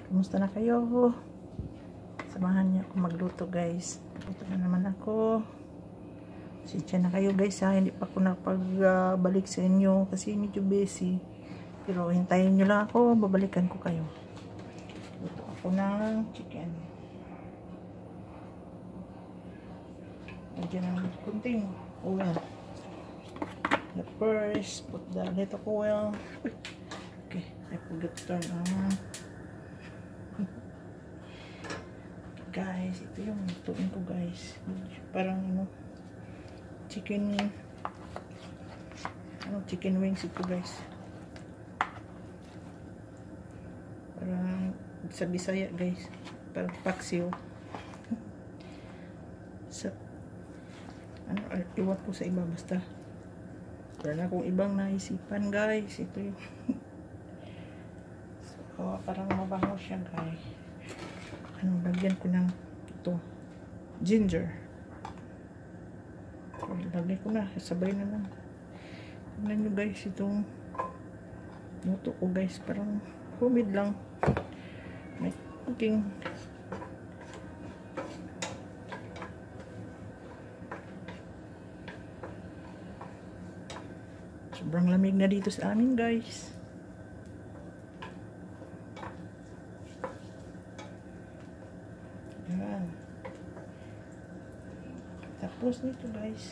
Kumusta na kayo? Samahan niyo ako magluto guys. Ito na naman ako. Sitya na kayo guys ha. Hindi pa ako napagbalik sa inyo kasi medyo busy. Pero hintayin nyo lang ako. Babalikan ko kayo. Luto ako ng chicken. Lagyan ng kunting oil. But first, put the little oil. Okay, I forgot to turn on. Guys, ito yung lutuin ko guys. Parang chicken wings ito guys. Parang sa Bisaya guys. Parang paksiw. Sa iwan ko sa iba basta. Pero na kung ibang naisipan guys. Ito yung so, parang mabango siya guys. Lagyan ko ng ito ginger. Lagyan ko na, sabay na lang. Tignan nyo guys itong luto ko guys, parang humid lang. May cooking. Sobrang lamig na dito sa amin guys. Yan. Tapos nito guys.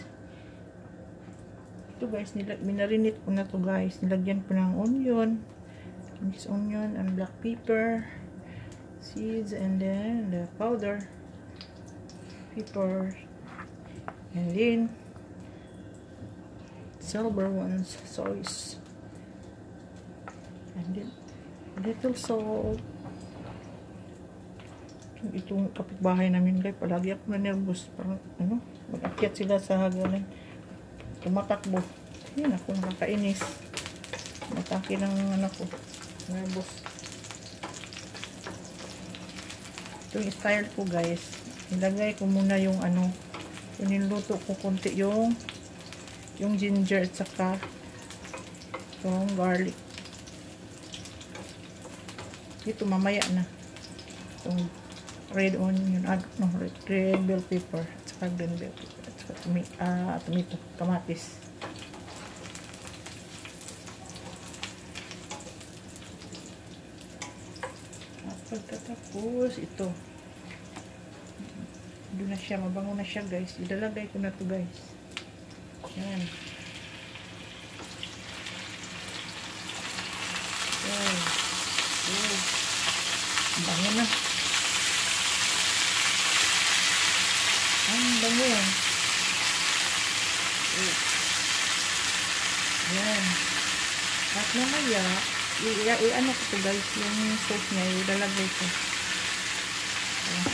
Ito guys, minarinate ko na to guys. Nilagyan ko ng onion. Mixed onion and black pepper. Seeds and then the powder. Pepper. And then silver ones, sauce. And then little salt. Itong kapitbahay namin guys, palagi ako na nervous. Parang mag-akyat sila sa hagalan. Tumatakbo. Yan ako nakakainis. Matake ng anak ko. Nervous. Ito yung style ko guys. Nilagay ko muna yung yung niluto ko konti yung ginger at saka yung garlic. Ito mamaya na. Itong red onion, red bell pepper at saka green bell pepper at saka tomato, kamatis. At pagkatapos ito, doon na siya, mabango na siya guys. Ilalagay ko na to guys. Yan. Bango na. Ang bango. Yan. At mamaya, i-ano ko to guys, yung sauce niya, ilalagay ko. Ayan.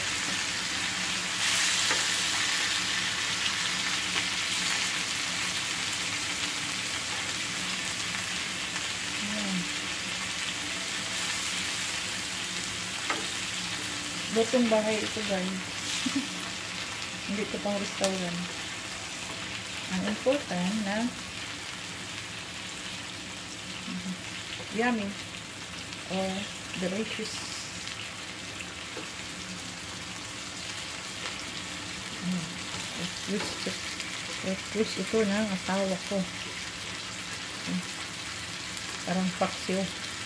Lutong bahay ito guys. Hindi ito pang restaurant. Ang important na yummy or delicious. Twist ito ng asawa ko. Parang paksiw.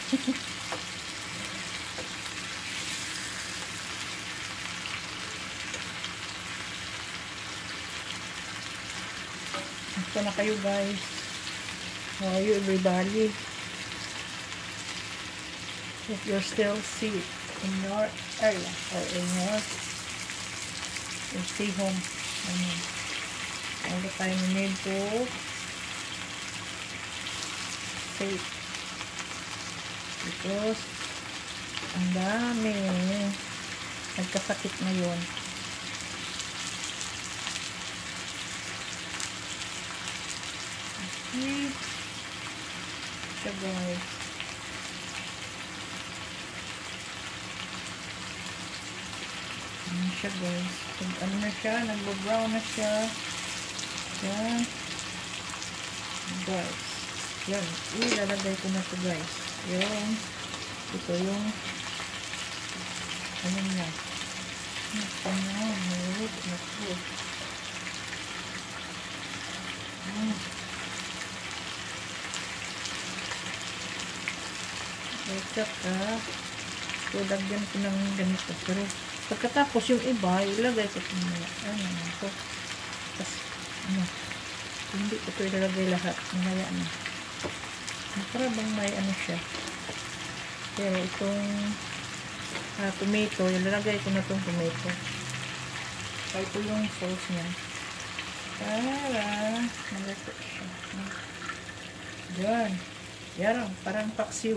Ito na kayo guys. How are you everybody? If you're still sick in your area or in your stay home, all the time you need to safe because ang dami nagkasakit ngayon. Okay. So guys, ano siya guys, ano na siya, nag-brown na siya. Yan guys, yan, ilalagay ko na ito guys. Yung ito yung Ayan na. Ayan, mayroon na po. Saka, so, lagyan ko ng ganito. Pero, pagkatapos yung iba, ilagay ko ito muna. Ano na ito. Tapos, ano, hindi ko ito ilalagay lahat. Mamaya na. Para bang may ano siya. Pero itong tomato, ilalagay ko na itong tomato. Kaya ito yung sauce niya. Para malato siya. Yan. Yan, parang paksiw.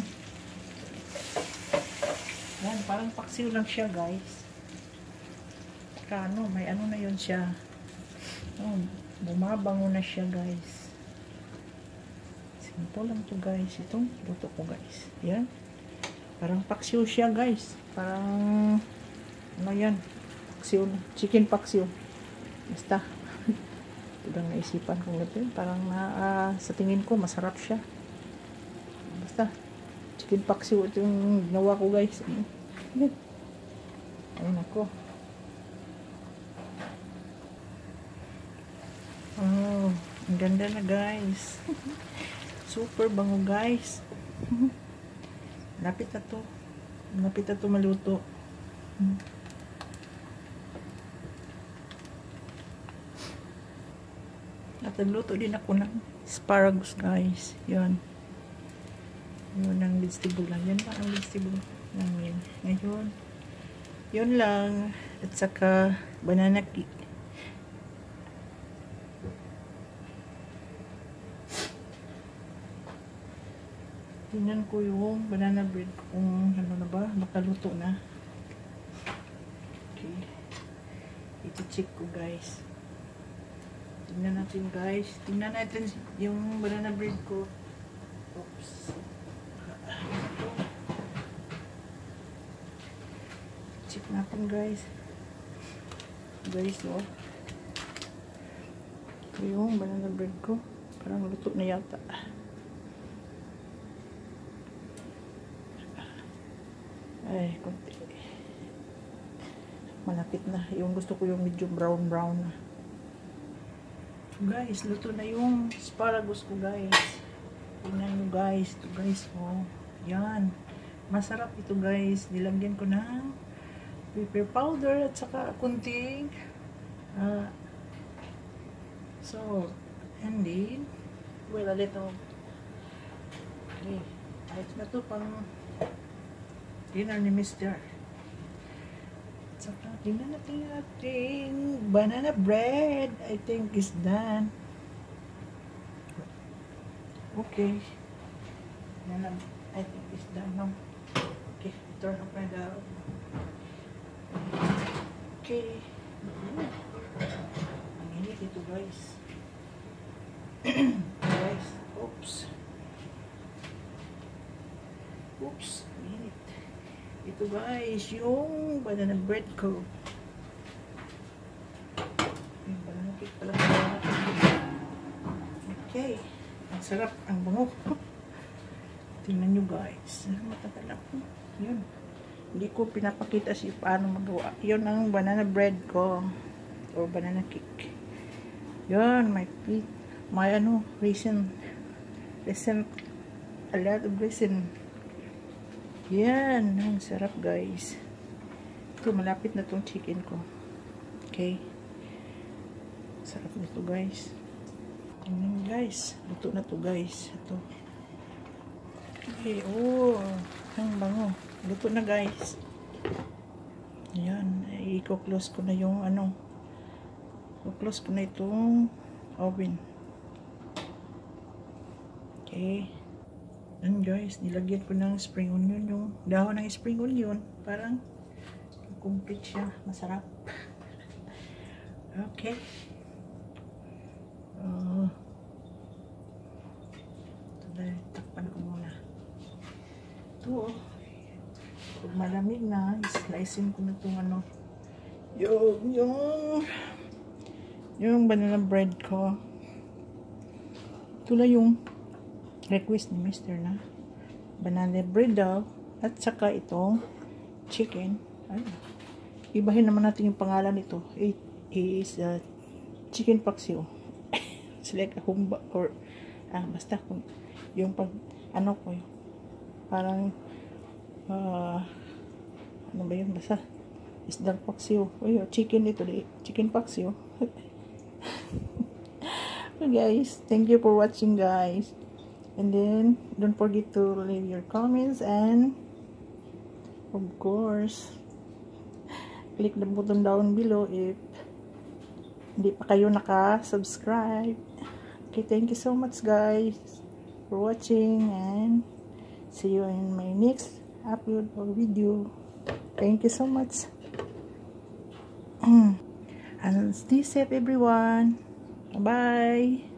Yan, parang paksiw lang siya, guys. Ano, may ano na yun siya. Oh, bumabango na siya, guys. Simple lang to, guys. Itong luto ko, guys. Yan. Parang paksiw siya, guys. Parang, ano yan? Paksiw, chicken paksiw. Basta. Ito lang naisipan kong ito. Parang sa tingin ko, masarap siya. Basta. Chicken paksiw ito yung ginawa ko, guys. Ayan. Ayan ako. Oh, ang ganda na, guys. Super bango, guys. Lapit na to. Lapit na to maluto. At nagluto din ako ng asparagus, guys. Yan. Yun ang vegetable lang. Yan pa ang vegetable namin. Ngayon, yun lang. At saka, banana cake. Tingnan ko yung banana bread kung ano na ba, makaluto na. Okay. Iti-check ko, guys. Tingnan natin, guys. Tingnan natin yung banana bread ko. Oops. Check natin, guys. Guys, oh. Ito yung banana bread ko. Parang luto na yata. Ay, konti. Malapit na. Yung gusto ko yung medyo brown-brown na. Guys, luto na yung asparagus ko, guys. Tingnan nyo, guys. Ito, guys, oh. Yan. Masarap ito, guys. Nilagyan ko ng pepper powder at saka kunting salt. And then, well, a little. Okay. Ayos na to pang dinner ni Mr. Saka, tingnan natin ating banana bread. I think is done. Okay. Banana, I think is done now. Okay, turn up my down. Okay. Ang init ito, guys. Guys, oops. Oops, ang init. Ito, guys, yung banana bread ko. Yung banana cake pala. Okay. Ang sarap, ang bango. Tingnan nyo, guys. Matagal ako. Yun. Hindi ko pinapakita si paano magawa. Yun ang banana bread ko. O banana cake. Yun, may ano, raisin. A lot of raisin. Yan, ang sarap, guys. Ito, malapit na tong chicken ko. Okay. Sarap nito, guys. Tingnan, guys. Luto na to, guys. Ito. Okay, oh. Ang bango. Luto na, guys. Ayan. I-close ko na yung ano. I-close ko na itong oven. Okay. Yan, guys, nilagyan ko ng spring onion, yung dahon ng spring onion, parang complete siya, masarap. Okay. Takpan ko muna. Ito, pag malamig na, slicing ko na itong ano, yung banana bread ko. Ito lang yung request ni Mr. na banana bread daw at saka itong chicken. Ibahin naman natin yung pangalan nito. It is chicken paksiw. It's like a humba or basta yung pag ano ko yun. Parang ano ba yun, basta isdang paksiw. Chicken ito, chicken paksiw. So guys, thank you for watching guys. And then don't forget to leave your comments, and of course click the button down below if hindi pa kayo naka-subscribe. Okay, thank you so much guys for watching, and see you in my next upload or video. Thank you so much. And stay safe everyone. Bye.